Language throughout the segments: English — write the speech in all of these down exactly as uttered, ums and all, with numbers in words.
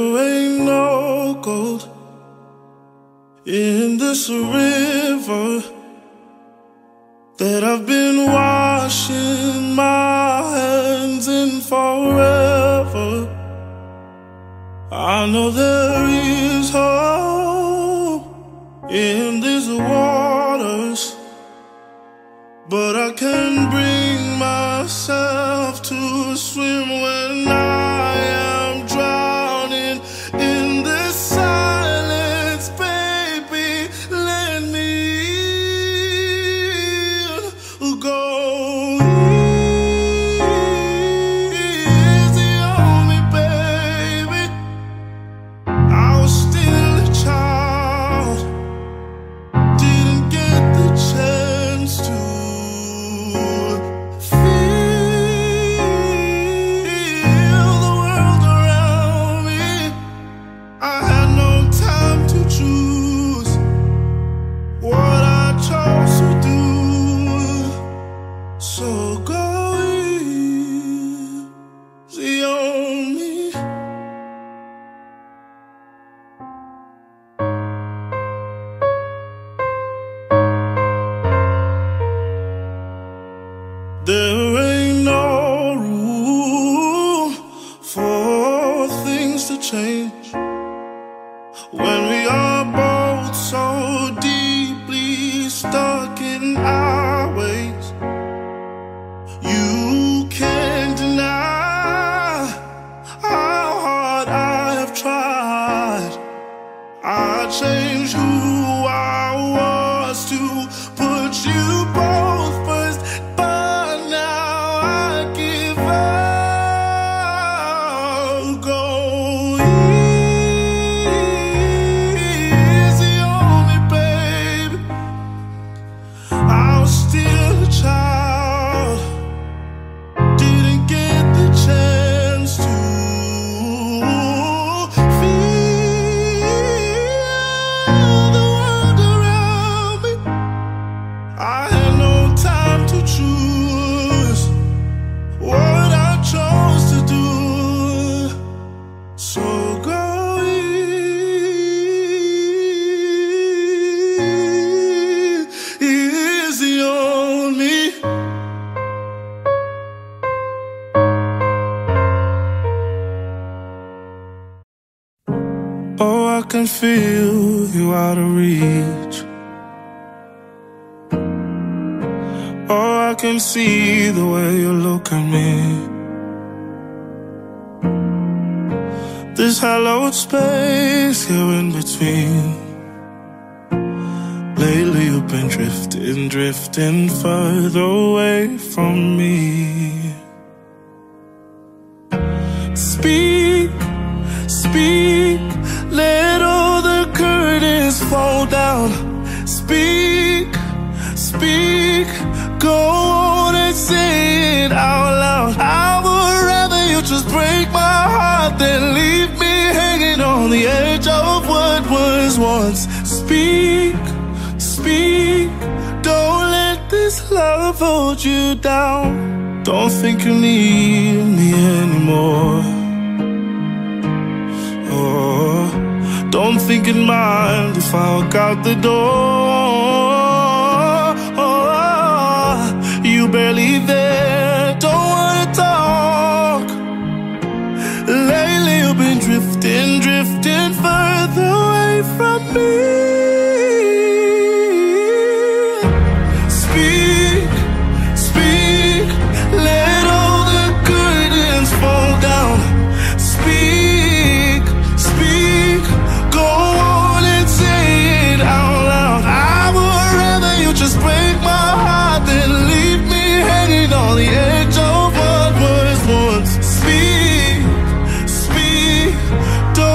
There ain't no gold in this river that I've been washing my hands in forever. I know there is hope in these waters, but I can't bring myself to swim when I am drowning in this silence. Baby, let me go. Easy on me, baby. I was still a child, didn't get the chance to feel the world around me. I had no time to choose what I chose to do. So go easy on me. There ain't no room for things to change when we are both so deeply stuck in our ways. You can't deny how hard I have tried. I changed who I was to put you both first, but now I give up. Go easy on me, baby. I was still a child, didn't get the chance to feel the world around me. I had no time to choose what I chose to do. So go easy on me. Oh, I can feel you out of reach. Oh, I can see the way you look at me. This hallowed space here in between. Lately you've been drifting, drifting further away from me. Speak, speak, let all the curtains fall down. Speak, speak, go on and say it out loud. I would rather you just break my heart than leave me hanging on the edge of what was once. Speak, speak, don't let this love hold you down. Don't think you need me anymore. Oh, don't think you'd mind if I walk out the door. You barely there, don't wanna talk. Lately you've been drifting, drifting further away from me. Speak, speak, let all the curtains fall down. Speak, speak, go on and say it out loud. I would rather you just break my heart than leave me hanging on the edge of what was once. Speak, speak, don't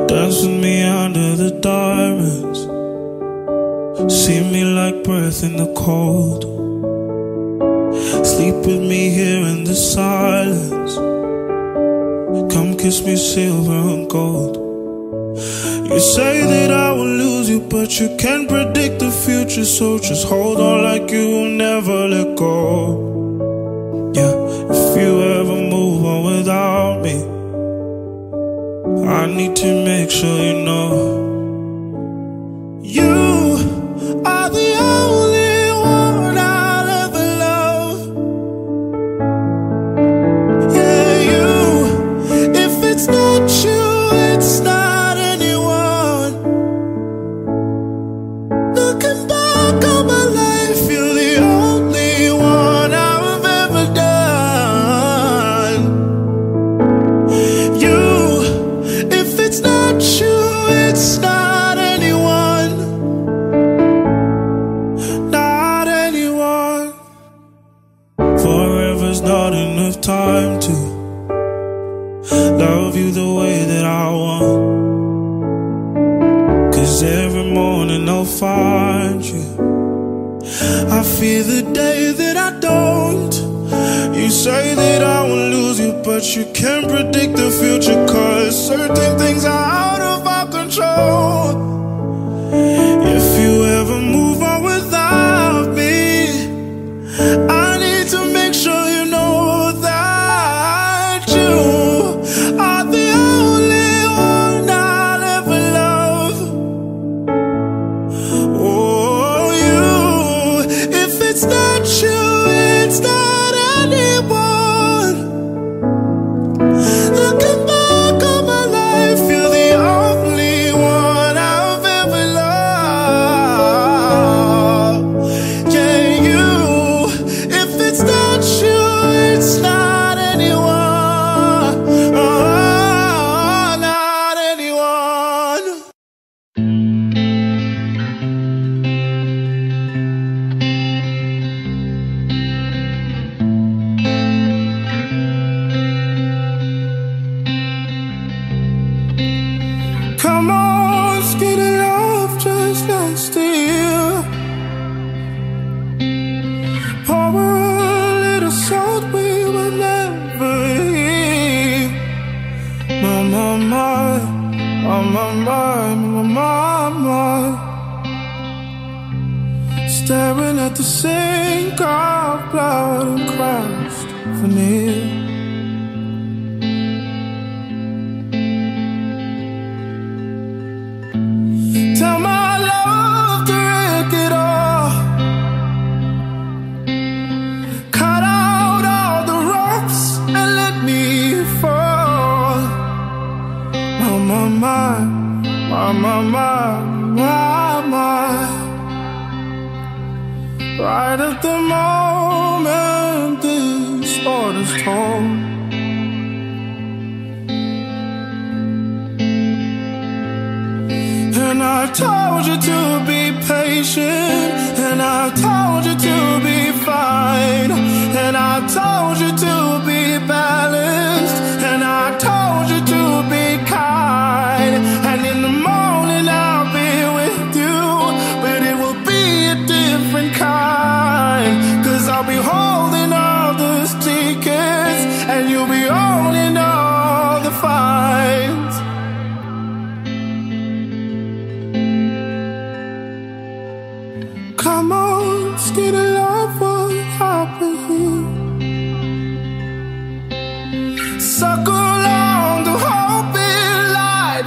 Dance with me under the diamonds. See me like breath in the cold. Sleep with me here in the silence. Come kiss me silver and gold. You say that I will lose you, but you can't predict the future. So just hold on like you will never let go. Yeah, if you ever move on without me, I need to make sure you know you are the only one I'll ever love. Yeah, you. If it's not you, it's not anyone. Looking back on my life, you're the only one I've ever done. You. If it's not you, it's not anyone. Not anyone. Forever's not enough time to love you the way that I want. Cause every morning I'll find you. I fear the day that I don't. You say that I will lose you, but you can't predict the future. Cause certain things are out of our control. If you ever move on without me, I need to make sure you know that you are the only one I'll ever love. Oh, you. If it's not you, it's not anyone. Looking back on my life, you're the only one I've ever loved. Yeah, you. If it's not you, it's not anyone. Oh, not anyone. Come on, skinny love, just let's steal. Pour a little salt, we will never eat. My, my, my, my, my, my, my, my. Staring at the sink of blood and crushed veneer. Tell my love to wreck it all. Cut out all the ropes and let me fall. My, my, my, my, my, my, my, my. Right at the moment this order's told. And I told you to be patient, and I told you to be fine, and I told you to be balanced, and I told you to be kind. And in the morning I'll be with you, but it will be a different kind. Cause I'll be holding all the secrets, and you'll be owning all the fines. Come on, skinny love, what happened here? Suckle on the hope in light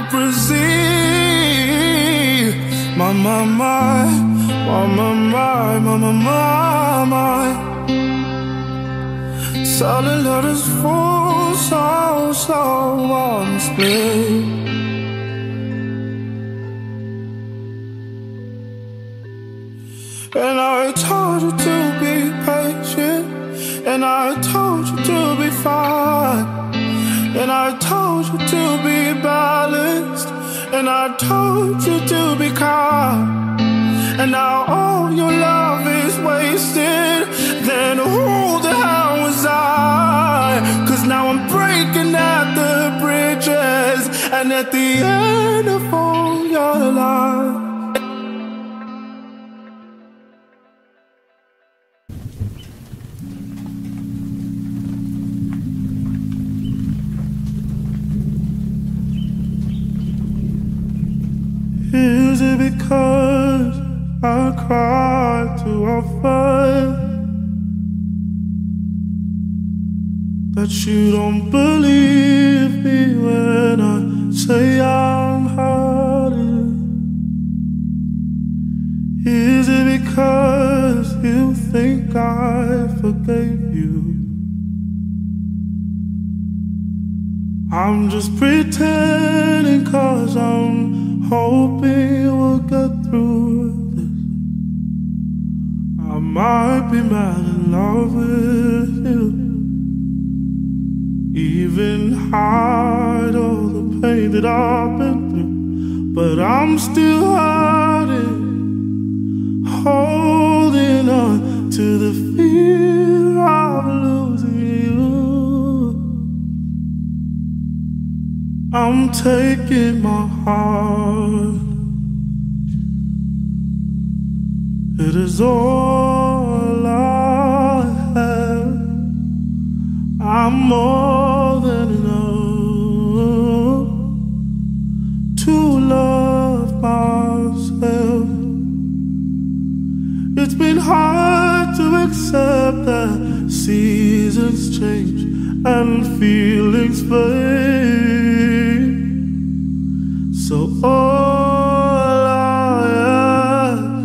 proceed. My, my, my, my, my, my, my, my, my, my. Solid letters full, so, so on display. And I told you to be patient, and I told you to be fine, and I told you to be balanced, and I told you to be calm. And now all your love is wasted. Then who the hell was I? Cause now I'm breaking at the bridges, and And at the end of all your life, is it because I cried too often that you don't believe me when I say I'm hurting? Is it because you think I forgave you? I'm just pretending 'cause I'm hoping we'll get through this. I might be mad in love with you, even hide all the pain that I've been through, but I'm still hurting, holding on to the fear of losing you. I'm taking my heart, it is all I have. I'm more than enough to love myself. It's been hard to accept that seasons change and feelings fade. So all I ask,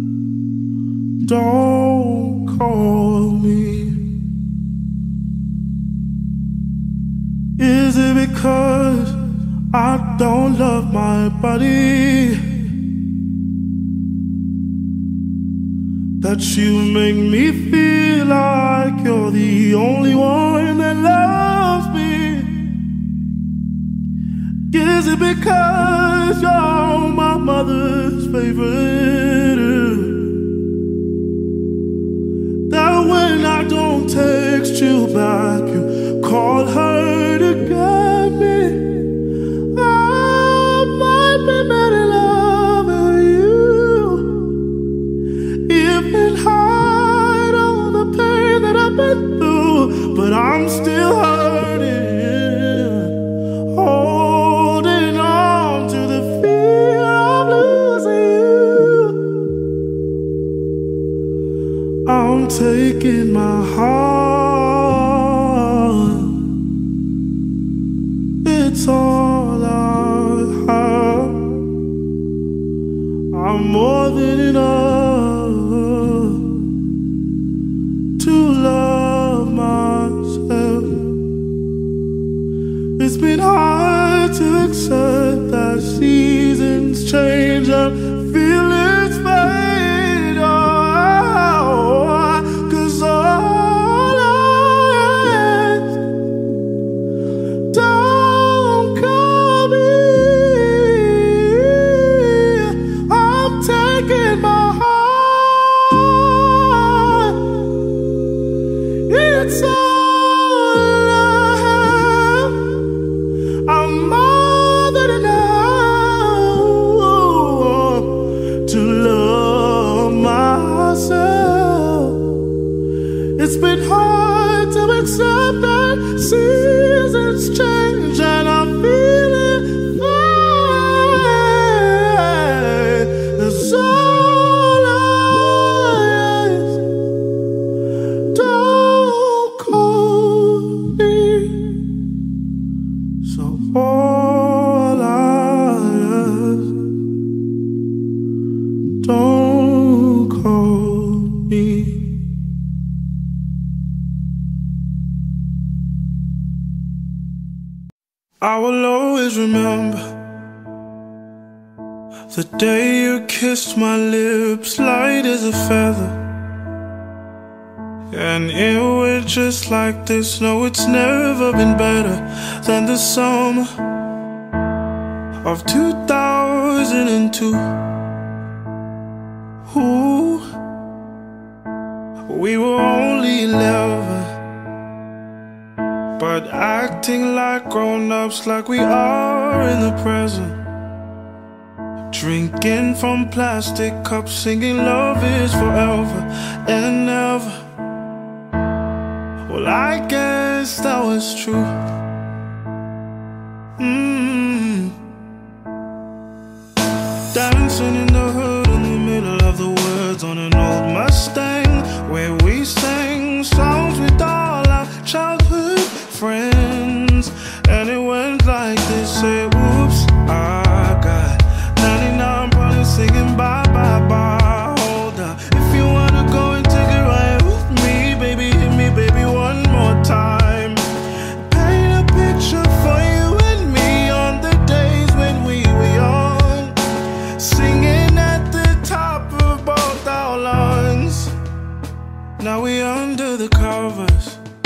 don't call me. Is it because I don't love my body that you make me feel like you're the only one that loves me? Is it because you're my mother's favorite that when I don't text you back, you call her to get me? I might be mad in love with you, even hide all the pain that I've been through, but I'm still hurting, holding on to the fear of losing you. I'm taking my heart, it's all I have. I'm more than enough to love myself. It's been hard to accept that seasons change and feelings fade. Oh, 'cause all I ask, don't call me. I'm taking my heart, it's all I have. I'm more than enough to love myself. It's been hard to accept that seasons change and I'm feeling fine. That's all I ask, don't call me. So all I ask, don't call me. I will always remember the day you kissed my lips light as a feather, and it was just like this. No, it's never been better than the summer of two thousand two. Ooh, we were only eleven, but start acting like grown-ups, like we are in the present. Drinking from plastic cups, singing love is forever and never. Well, I guess that was true. mm. Dancing in the hood in the middle of the woods on an old Mustang, where we sang songs with all our childhood friends. And it went like this, say, oops, I got ninety-nine problems singing bye, bye, bye. Hold up, if you wanna go and take it right with me, baby, hit me, baby, one more time. Paint a picture for you and me on the days when we were young, singing at the top of both our lungs. Now we under the covers.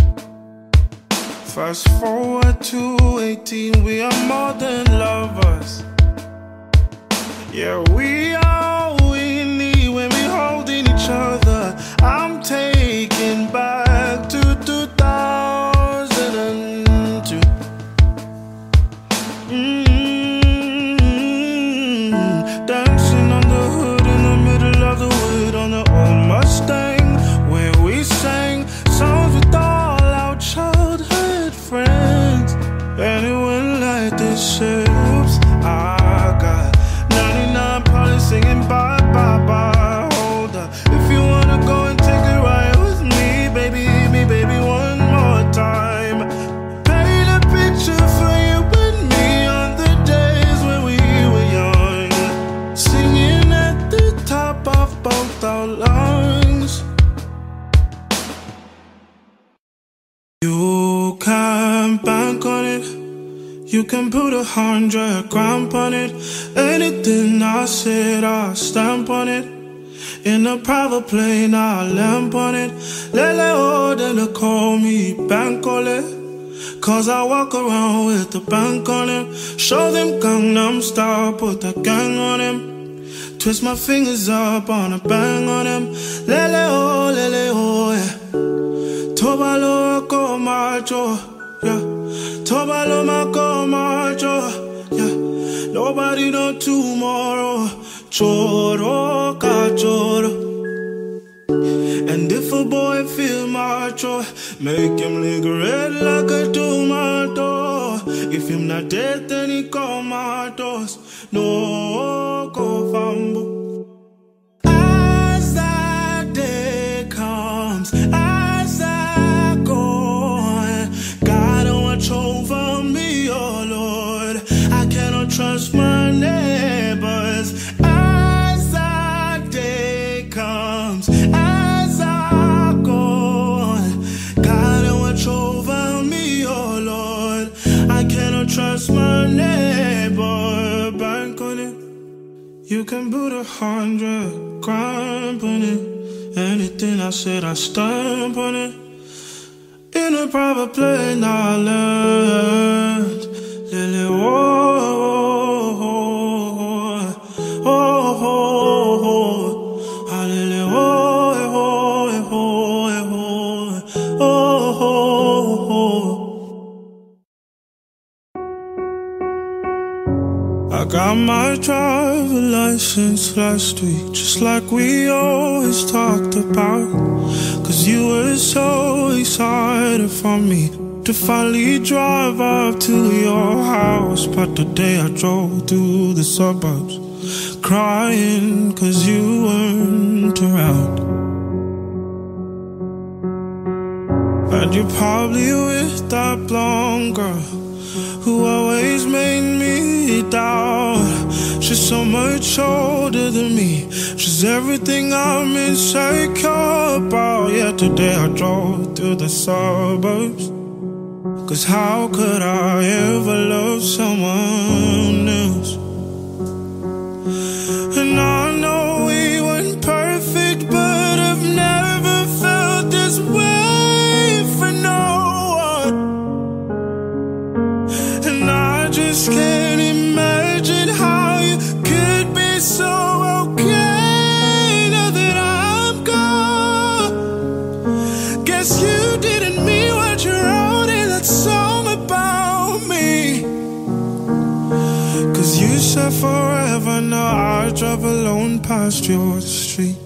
Fast forward to eighteen, we are more than lovers. Yeah, we are all we need when we holding each other. I'm taking back to two thousand two. Mm-hmm. Dancing on the hood in the middle of the wood on the old Mustang, where we sang songs with all our childhood friends. And it went like this, say, oops, I got ninety-nine probably singing bye, bye, bye. Hold up, if you wanna go and take it right with me, baby, hit me, baby, one more time. Paint a picture for you and me on the days when we were young, singing at the top of both our lungs. You can bank on it, you can put a hundred grand on it. Anything I said, I'll stamp on it. In a private plane, I'll lamp on it. Lele oh, they call me Bankole, cause I walk around with the bank on him. Show them Gangnam Style, put the gang on him. Twist my fingers up on a bang on him. Lele oh, lele oh, yeah. Tobalo ko macho, yeah. Tobalo mako macho, yeah. Nobody know tomorrow. Choro ka choro. And if a boy feel macho, make him lick red like a tomato. If him not dead, then he comatose. No go fambo. As that day comes, as I go, God watch over me, oh Lord. I cannot trust my neighbors. As that day comes, as I go, God watch over me, oh Lord. I cannot trust my neighbor. Bank on it, you can put a hundred grand on it. Anything I said, I stamp on it. In a private plane, I learned. Lily, oh, oh, oh, oh, oh, oh, lily, oh, oh, oh, oh, oh, oh. I got my driver license last week, just like we always talked about. Cause you were so excited for me to finally drive up to your house. But the day I drove through the suburbs, crying cause you weren't around. And you're probably with that blonde girl who always made me doubt. She's so much older than me, she's everything I'm insecure about. Yeah, today I drove through the suburbs, cause how could I ever love someone else? And I know we weren't perfect, but I've never felt this way for no one. And I just can't imagine how you could be so okay now that I'm gone. Guess you didn't mean what you wrote in that song. said forever, now I drive alone past your street.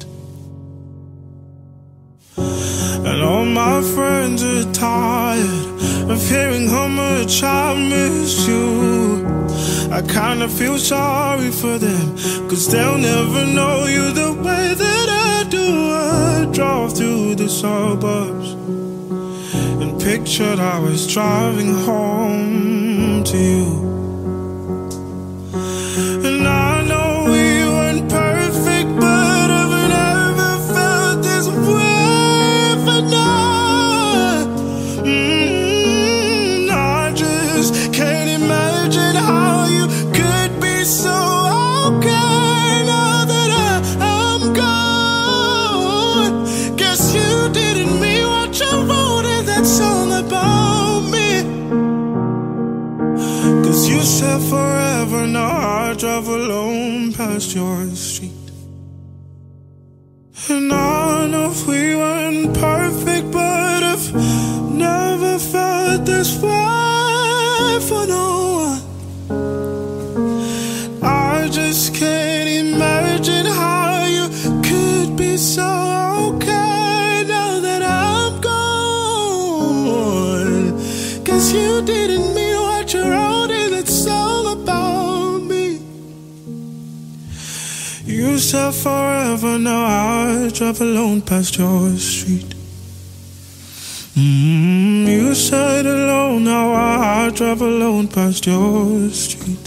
And all my friends are tired of hearing how much I miss you. I kinda feel sorry for them, cause they'll never know you the way that I do. I drove through the suburbs and pictured I was driving home to you. And I know we weren't perfect, but I've never felt this way for now. mm, I just can't imagine how you could be so okay now that I, I'm gone. Guess you didn't mean what you wrote in that song about me. Cause you said forever, now I drive alone past your street. And I know if we weren't perfect, but I've never felt this way for no one. I just can't imagine how you could be so okay now that I'm gone. Cause you didn't mean what you wrote in that song about me. You said forever, now I drive alone past your street. mm, You said alone, now I drive alone past your street.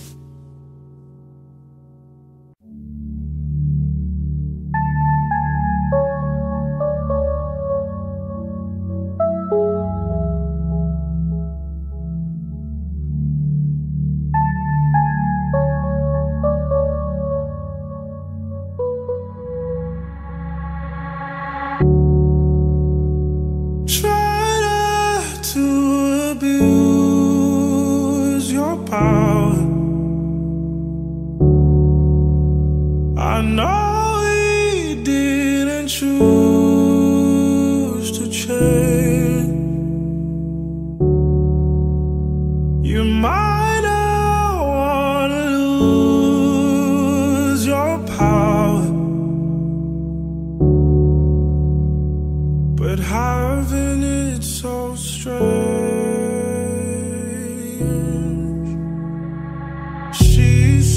Try not to abuse your power. I know we didn't choose to change. You might not wanna lose your power, but having it so strange. She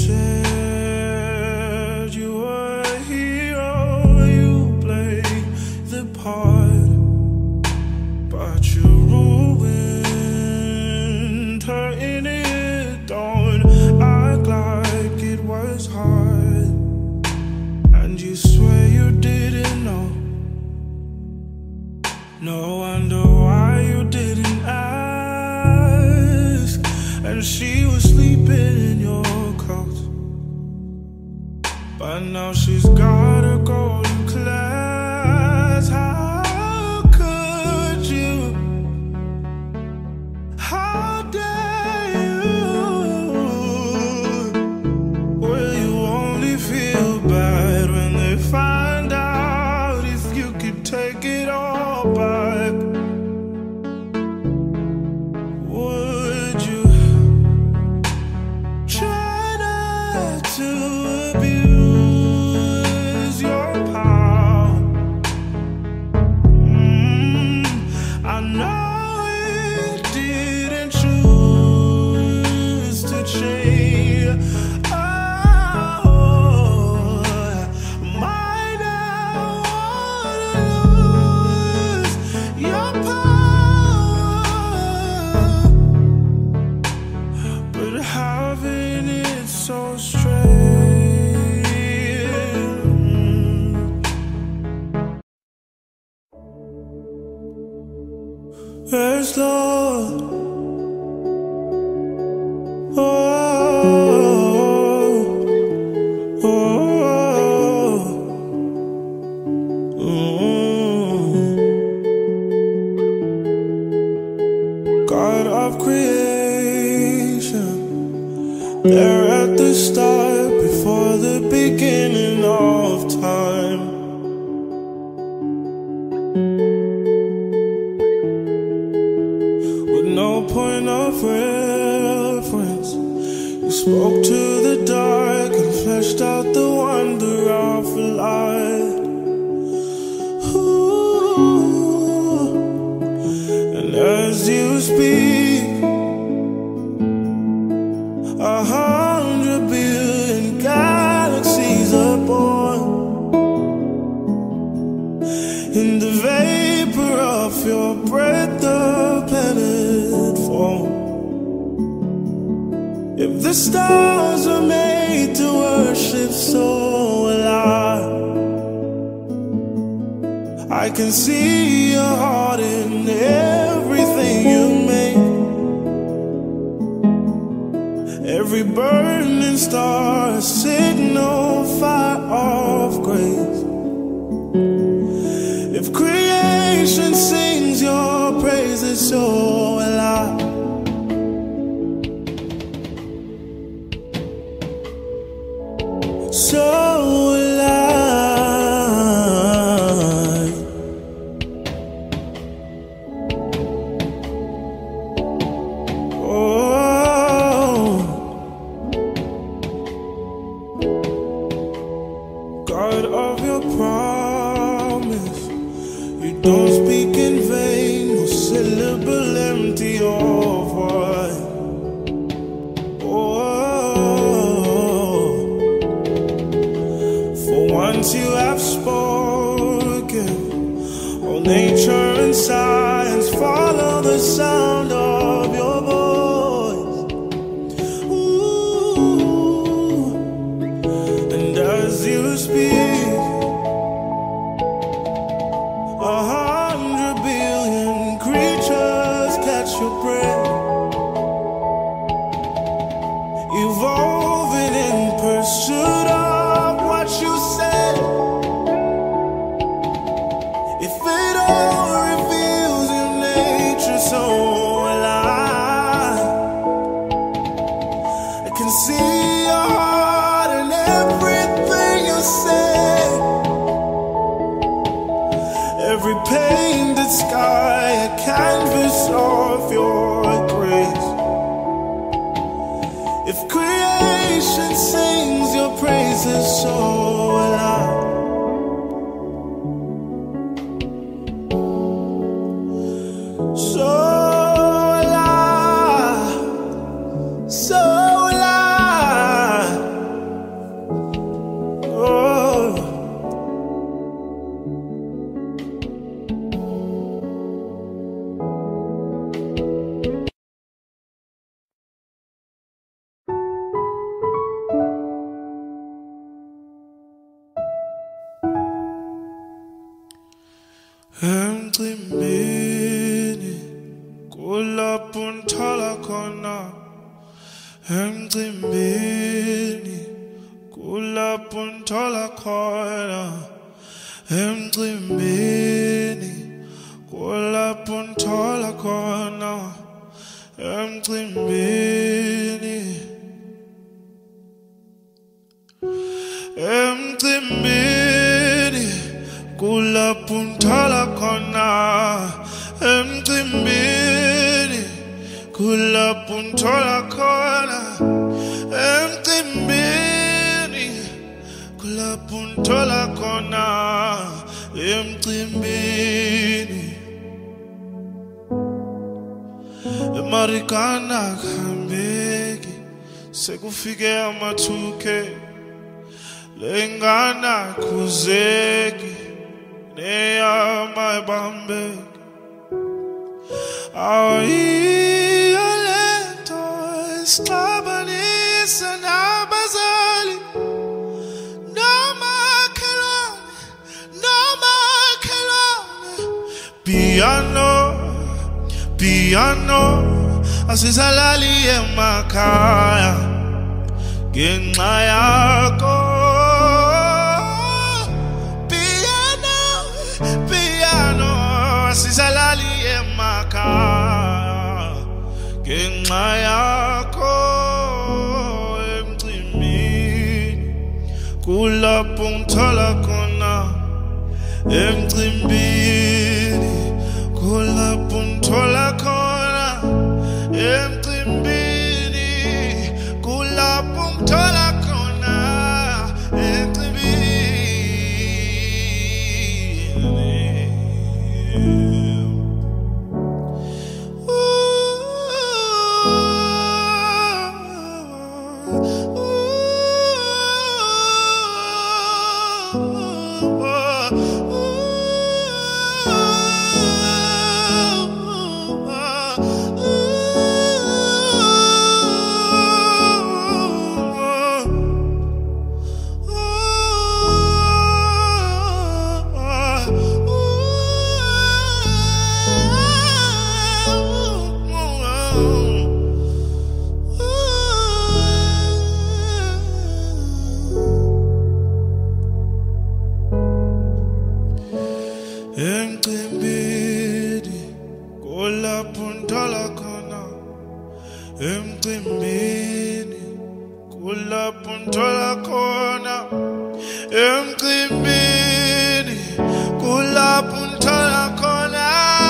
said you were a hero, you played the part, but you ruined her in it. Don't act like it was hard, and you swear you didn't know. No wonder why you didn't ask. And she was sleeping in your clothes, but now she's gotta go to class. How could you? How dare you? Will you only feel bad when they find out if you could take it all back? Would you try not to abuse your power? mm, I know it didn't choose to change. Oh, might not wanna lose your power, but having it so strange. There's love. Oh, oh, oh, oh. God of creation, there at the start, before the beginning of time. With no point of reference, you spoke to the searched out the wonder of life. Ooh. And as you speak, a hundred billion galaxies are born. In the vapor of your breath, the planet form. If the stars were made to worship, so will I. I can see your heart in everything you make. Every burning star, a signal fire of grace. If creation sings your praises, so will I. So will I. Oh, God of your promise, you don't speak in vain, no syllable empty or void. Once you have spoken, all nature and science follow the sound of your voice. Ooh. And as you speak, a hundred billion creatures catch your breath, evolving in pursuit of what you said. If it all reveals your nature, so will I. I can see your heart in everything you say. Every painted sky, a canvas of your grace. If creation sings your praises, so will I. So will I. So will I. Oh. Emcimbini kulapho ngithola khona. Emcimbini kulapho ngithola khona. Emcimbini kulapho ngithola khona. Emcimbini Emcimbini kulapho ngithola khona. Emcimbini kulapho ngithola khona. Emcimbini kulapho ngithola khona. Emcimbini emarikana khambeki sekufike amathuke lengana khuzeki neyama ebambeki. Ayiyo lento esixabanisa nabazali nomakhelwane nomakhelwane. Piano piano asisalali emakhaya ngenxa yakho. Piano piano asisalali emakhaya ngenxa yakho. Emcimbini kulapho ngithola khona. Emcimbini kulapho ngithola khona. Emcimbini kulapho ngithola khona. kulapho ngithola khona emcimbini, kulapho ngithola khona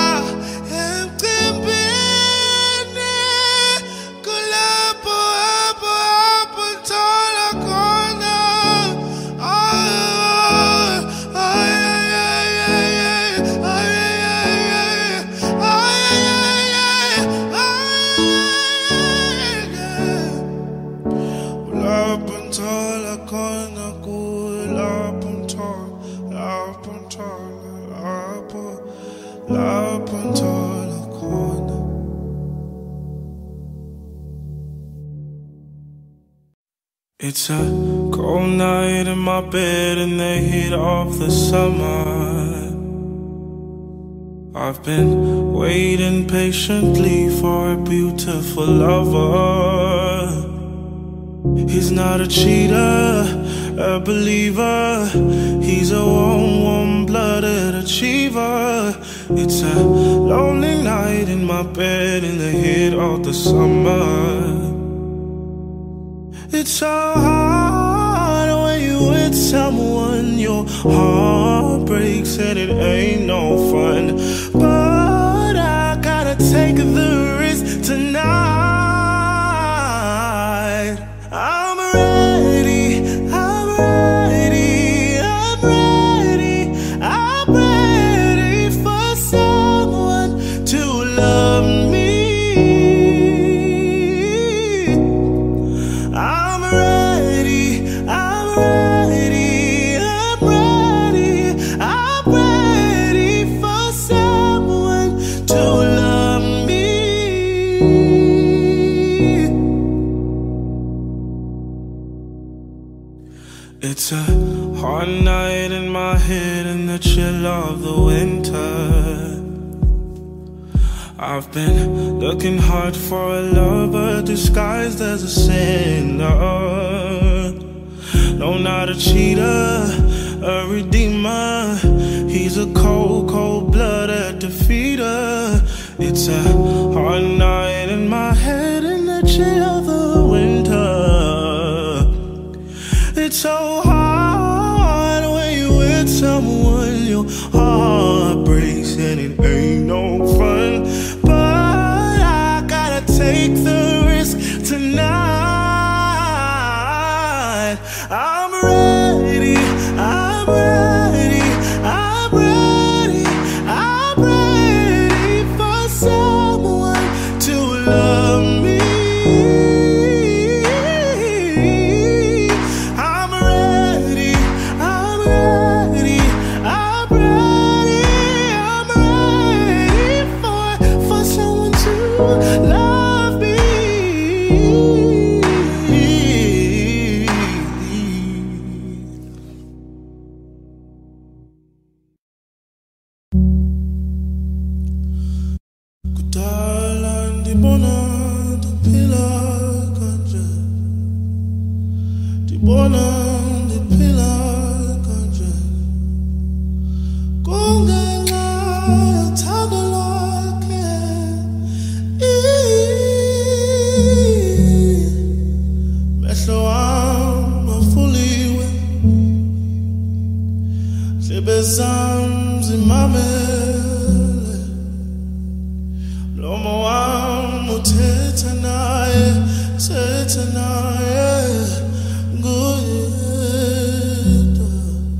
emcimbini, kulapho apho apho ngithola khona. It's a cold night in my bed in the heat of the summer. I've been waiting patiently for a beautiful lover. He's not a cheater, a believer. He's a warm, warm-blooded achiever. It's a lonely night in my bed in the heat of the summer. It's so hard when you with someone, your heart breaks and it ain't no fun. But I gotta take the risk tonight. I'm ready, I'm ready, I'm ready, I'm ready for someone to love me. I'm ready, I'm ready, I'm ready, I'm ready for someone to love me. It's a hard night in my head in the chill of the winter. I've been looking hard for a lover disguised as a sinner. No, not a cheater, a redeemer. He's a cold, cold-blooded defeater. It's a hard night in my head in the chill of the winter. It's so hard when you with someone, your heart breaks and it ain't no fun. But I gotta take the risk tonight. I'm ready, I'm ready, I'm ready, I'm ready for someone to love me. I'm ready, I'm ready, I'm ready, I'm ready for, for someone to love me. Kudala ndibona ndiphila kanje, ndibona ndiphila kanje, kungenxa yothando lwakhe. Mehlo wam avuliwe, ndlebe zam zimamele, mlomo wam uthetha naye, thetha naye nguyedwa.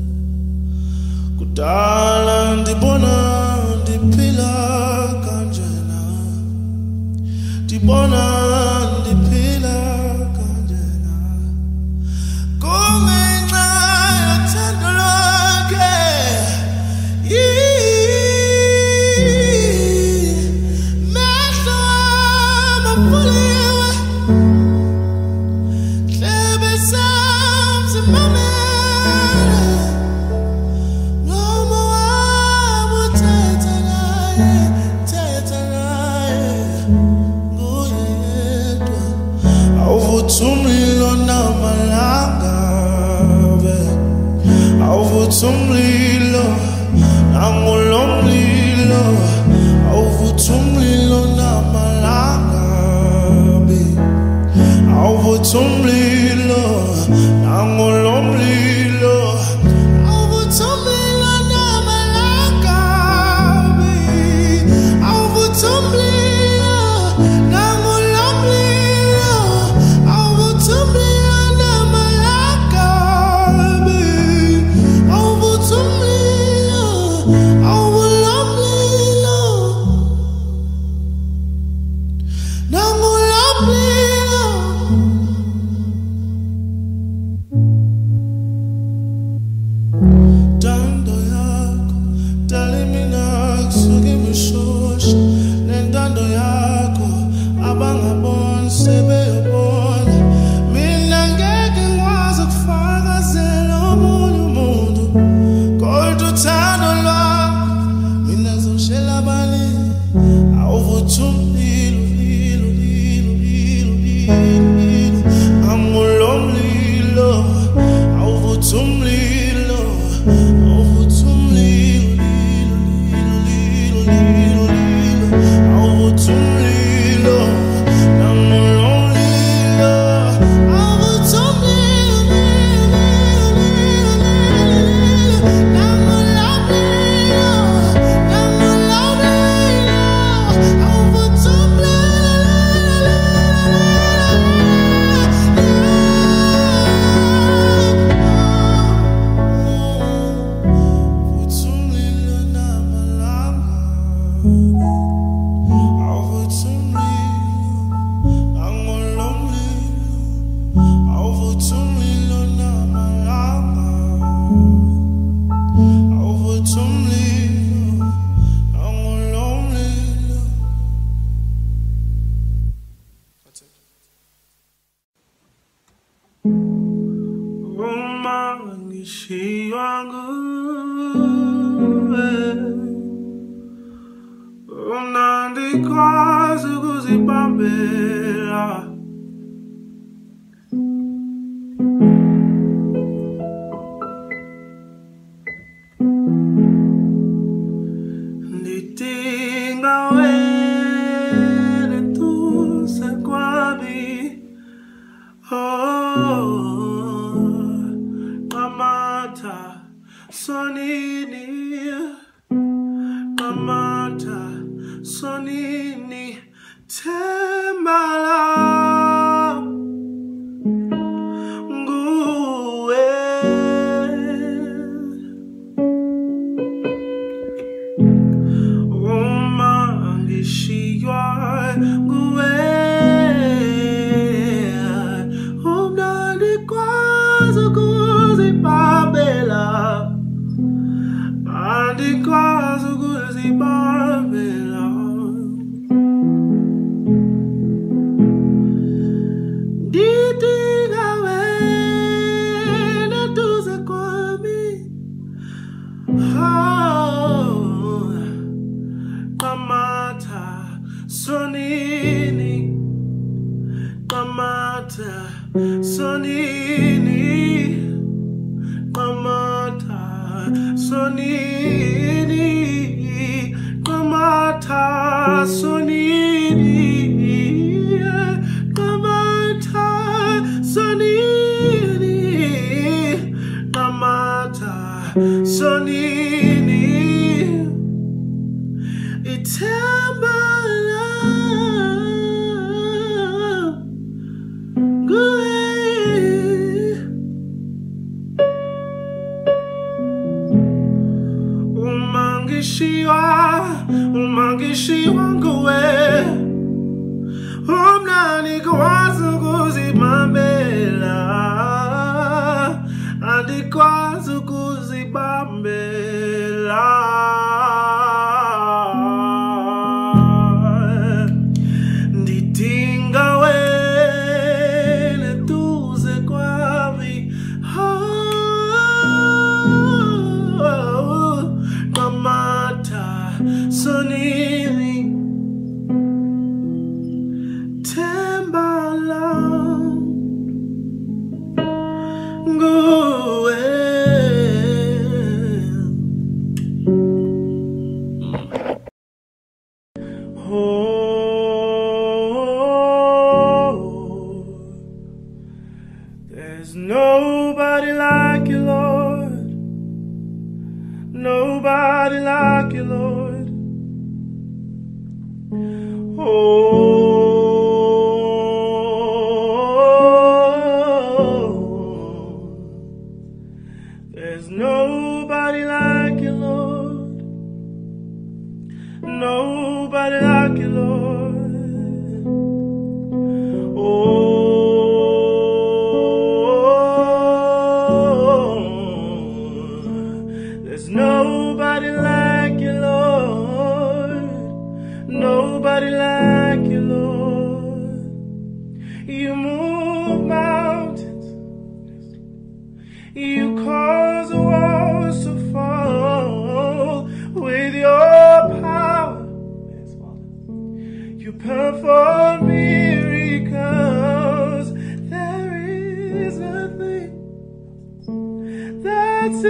Kudala ndibona ndiphila kanjena, ndibona ndiphila kanjena, kungenxa yothando lwakhe. Mehlo wam avuliwe, ndlebe zam zimamele, mlomo wam uthetha naye, thetha naye nguyedwa. Awuvutha umlilo namalanga, awuvutha umlilo nangulo mlilo, awuvutha umlilo namalanga, awuvutha awuvutha umlilo nangolo mlilo awuvutha umlilo namalakabi awuvutha umlilo nangolo mlilo awuvutha umlilo namalakabi awuvutha umlilo awulo mlilo nangolo mlilo Dando yakho dale mina kusuke imishosha nentando yakho abangaboni sebeyobona mina ngeke ngikwazi ukufakazela omunye umuntu kodwa uthando lwakho mina ngizoshela abalimi awuvutha umlilo lilo lilo lilo lilo angulo mlilo awuvutha umlilo awuvutha umlilo lilo lilo lilo lilo awuvutha umlilo nangulo mlilo awuvutha umlilo nangulo mlilo nangulo mlilo awuvutha umlilo namalanga awuvutha umlilo nangolo mlilo awuvutha umlilo namalanga awuvutha umlilo nangolo mlilo That's it. Uma ngishiywa nguwe unandikwazi ukuzibambela ndidinga wena eduze kwami oh Qamatha sonini Qamatha sonini thembala nguwe uma ngishiywa nguwe umnandikwazi ukuzibambela andikwazi ukuzibambela ndidinga wena eduze kwami oh Qamatha sonini Qamatha sonini Qamatha sonini Qamatha sonini Qamatha sonini Qamatha sonini ithembala nguwe uma ngishiywa uma ngishiywa nguwe umnandikwazi ukuzibambela andikwazi ukuzibambela ndidinga wena eduze kwami oh Qamatha sonini There's nobody like you, Lord. Nobody like you, Lord. Oh, there's nobody like you, Lord. Nobody like you, Lord. Oh, there's nobody like you, Lord. Nobody like you, Lord. You move mountains. You cause the walls to fall with your power. You perform miracles. There is nothing that's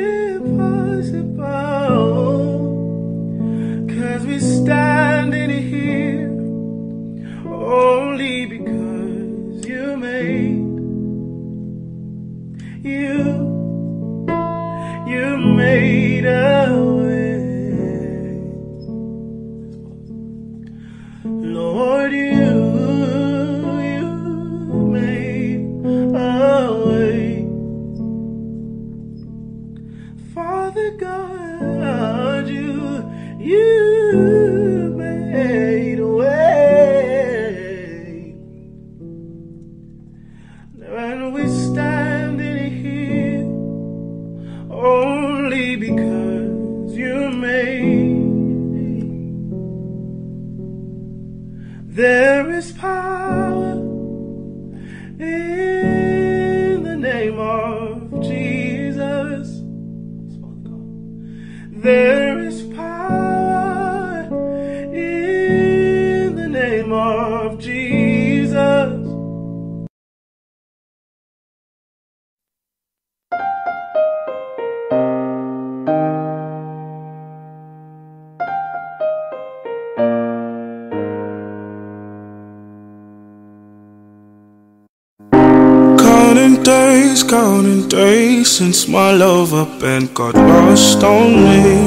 impossible. 'Cause we standing here only because you made you you made a way. Lord, you you made a way. Father God, you you made a way. And we standing here only because you made. There is power in the name of Jesus. There is power in the name of Jesus. Counting days, counting days since my love up and got lost on me.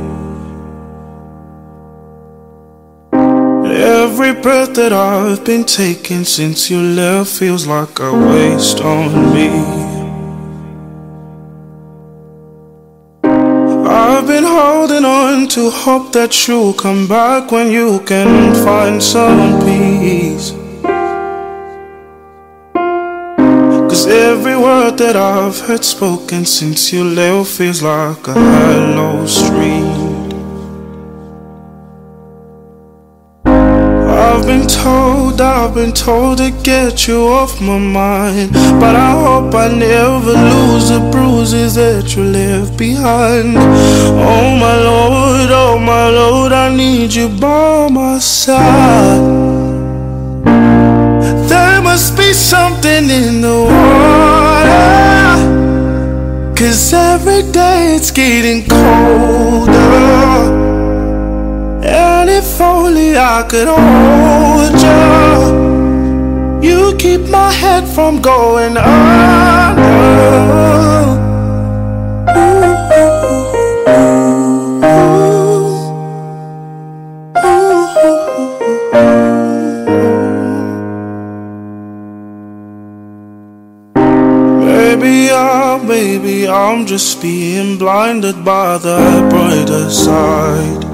Every breath that I've been taking since you left feels like a waste on me. I've been holding on to hope that you'll come back when you can find some peace. 'Cause every word that I've heard spoken since you left feels like a hollow street. I've been told, I've been told to get you off my mind, but I hope I never lose the bruises that you left behind. Oh my Lord, oh my Lord, I need you by my side. There must be something in the water, 'cause every day it's getting colder. And if only I could hold you, you keep my head from going under. Maybe I'm, maybe I'm just being blinded by the brighter side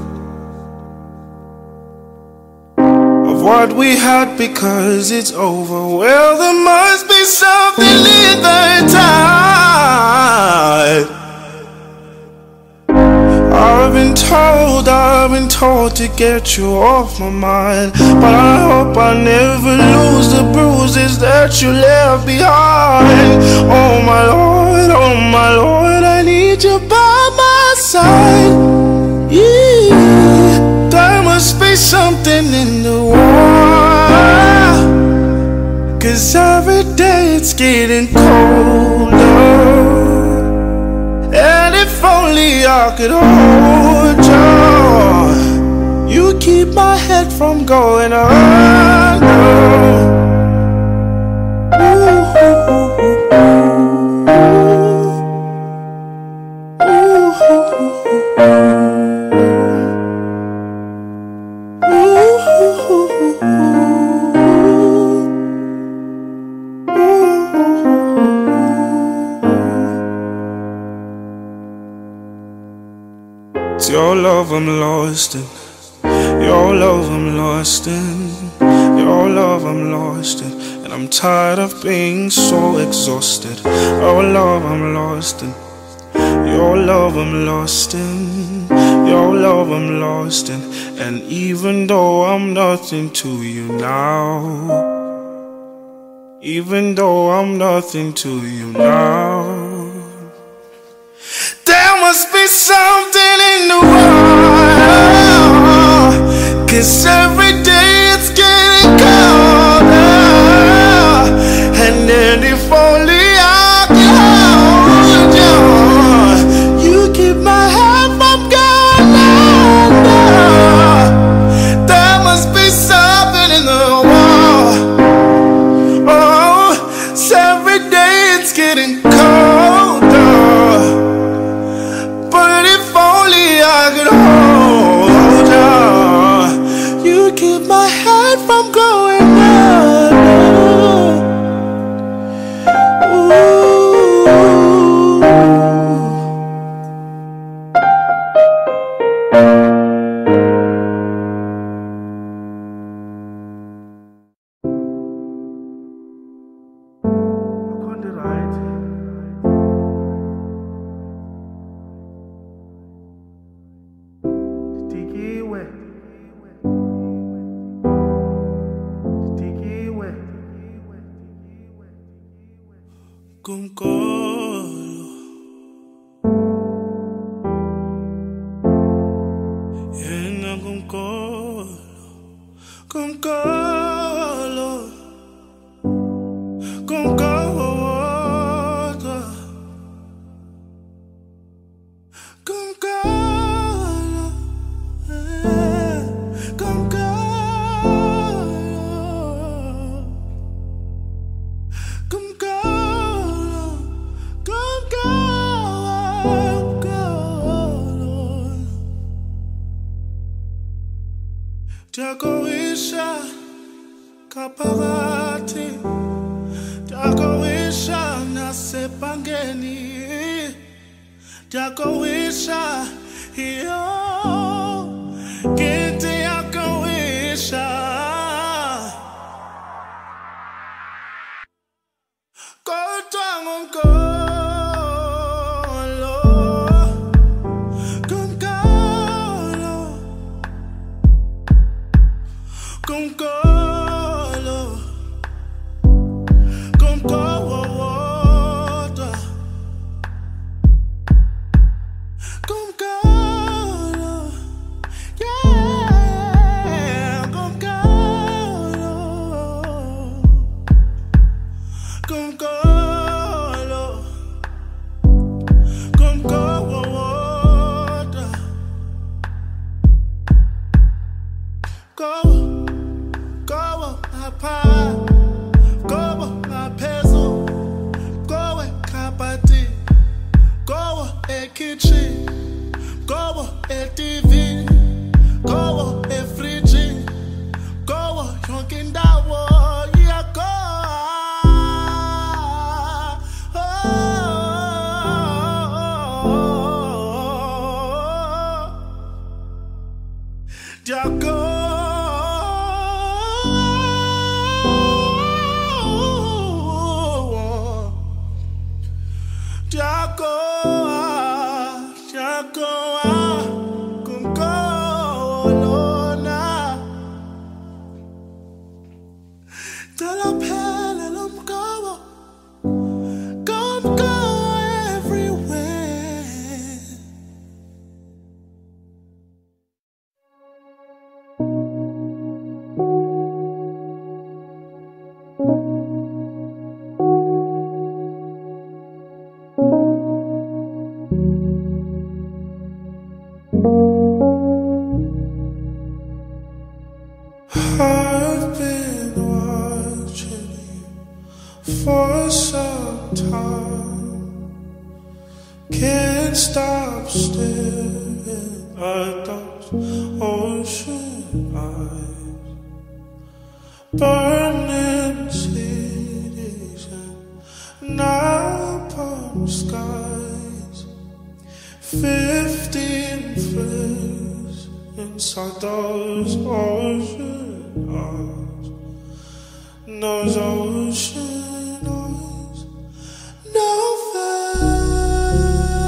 of what we had, because it's over. Well, there must be something in the tide. I've been told, I've been told to get you off my mind, but I hope I never lose the bruises that you left behind. Oh my Lord, oh my Lord, I need you by my side. Yeah, there must be something in the water, 'cause every day it's getting colder. And if only I could hold you, you keep my head from going under. Ooh. your love I'm lost in. Your love I'm lost in. Your love I'm lost in. And I'm tired of being so exhausted. Your love I'm lost in. Your love I'm lost in. Your love I'm lost in. And even though I'm nothing to you now, even though I'm nothing to you now, there must be something in the world, 'cause every day it's getting colder. And then if only I could hold you, you keep my head from going under. There must be something in the world. Oh, so every day it's getting colder. But if only I could hold you, you keep my head from going under. Kumkolo, yena kumkolo, kumkolo, kumkolo, kumkolo, kumkolo, kumkolo. Jagoisha kaparati, Jagoisha nasepangeni, Jagoisha yo, kete Jagoisha, kodwa ngomkolo. Kumkolo, kumkolo, kumkolo, yeah, kumkolo, kumkolo, kumkolo, go. Go apa, go a peso, go a kapati, go a kitchen, go a T V, go a fridge, go a yonkin dawo, yeah go. Jago. Jagoa, Jagoa, kumkolona. Talapele lumkawa, kumko everywhere. I've been watching you for some time. Can't stop staring at those ocean eyes. Burning cities and napalm skies. Fifteen like those ocean eyes, those ocean eyes, no fair.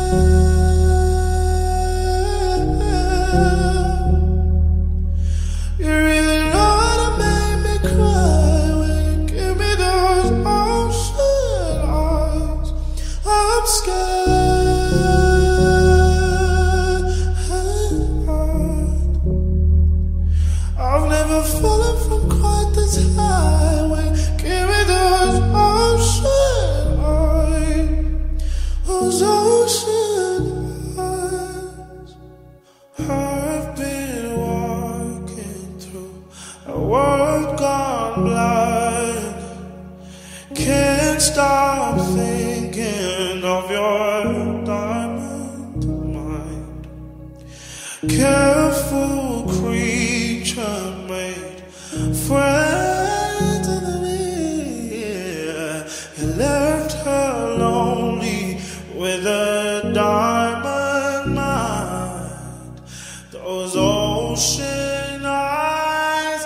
You really know how to make me cry when you give me those ocean eyes. I'm scared. I've never fallen from quite this high when give me those ocean eyes, those ocean eyes. I've been walking through a world gone blind, can't stop thinking of your diamond mind. Careful creature made friends in the mirror. You left her lonely with a diamond mind. Those ocean eyes,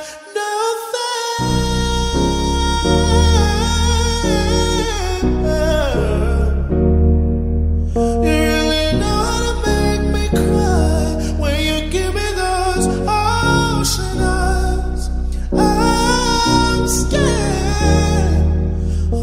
nothing. You really know how to make me cry when you give me those ocean eyes. I'm scared. Oh,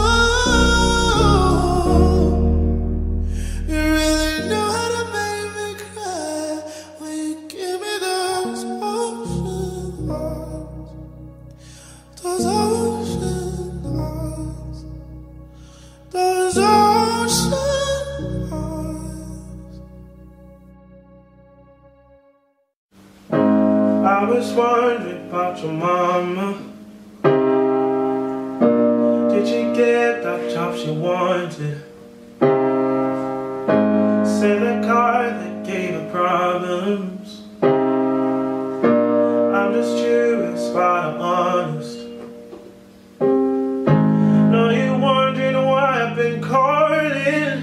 you really know how to make me cry when you give me those ocean eyes, those ocean eyes, those ocean eyes. I was wondering about your mama. Did she get that job she wanted? Sell a car that gave her problems. I'm just curious, but I'm honest. Know you're wondering why I've been calling,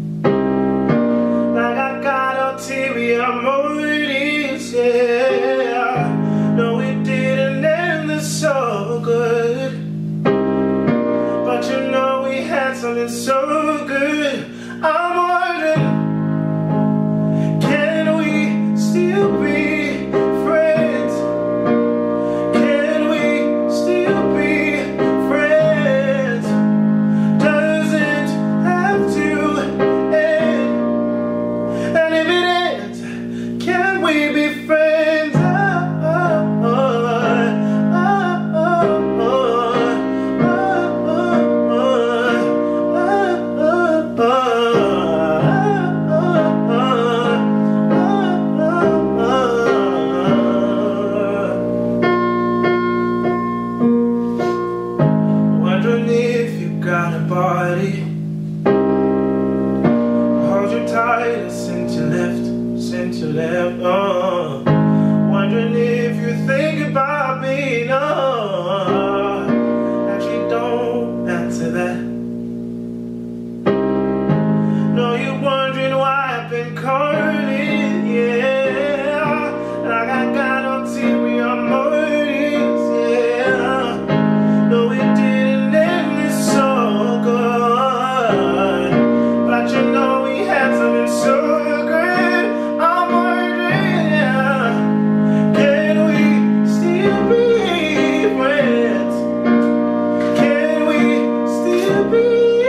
like I got ulterior motives, yeah. No, it didn't end this so good, but you know we had something so good. I'm wondering, can we still be friends? Can we still be friends? Doesn't have to end. And if it ends, can we be friends? Oh, oh, oh, oh, oh, oh, oh, oh, oh, oh. Wondering if you got a body, hold you tight since you left, since you left. Oh, wondering if you think about me. No, actually don't answer that. No, you're wondering why I've been calling, yeah, like I got ulterior motives, yeah. No, it didn't end this so good, but you know we had something so good. I'm wondering, yeah, can we still be friends? Can we still be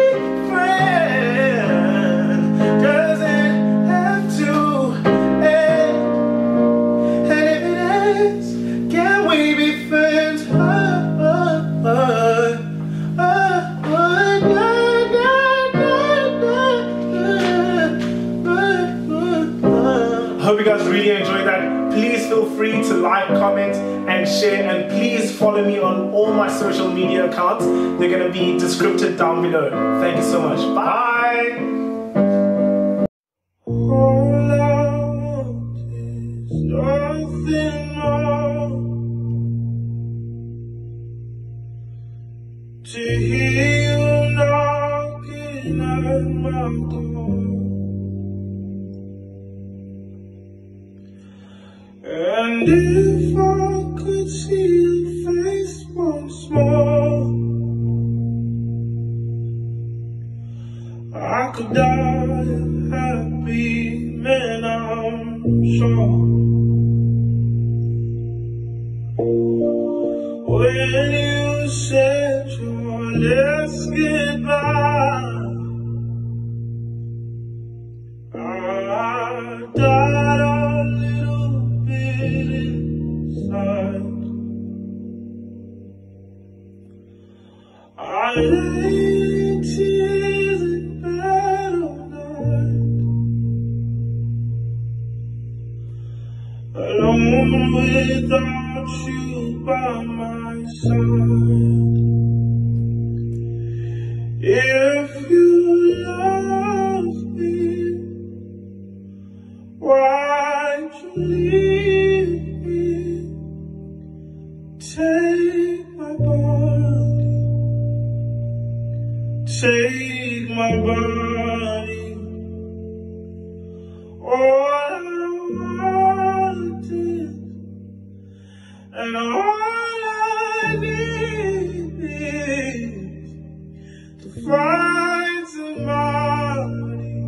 friends? Doesn't have to end. And if it ends, can we be friends? Oh, oh, oh, oh, oh, da, da, da, da, da. Hope you guys really enjoyed that. Please feel free to like, comment, and share, and please follow me on all my social media accounts. They're going to be descripted down below. Thank you so much. Bye! All I want is nothing more to hear you knocking at my door. And And if I could see your face once more, I could die a happy man, I'm sure. When you said your last goodbye, I died a little bit inside. I lay in tears in bed all night, alone without you by my side. If you love me, why'd you leave me? Take my body, take my body. All I wanted and all I need is to find somebody,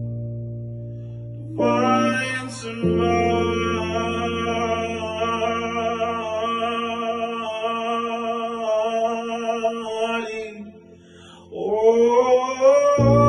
to find somebody. Oh.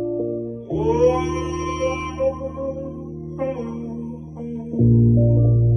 Oh,